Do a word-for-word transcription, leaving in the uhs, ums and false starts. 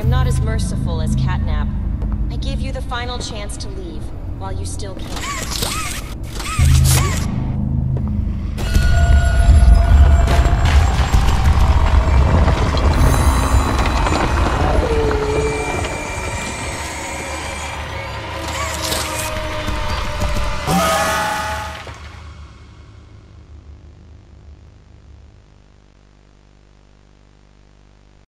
am not as merciful as Catnap. I give you the final chance to leave, while you still can.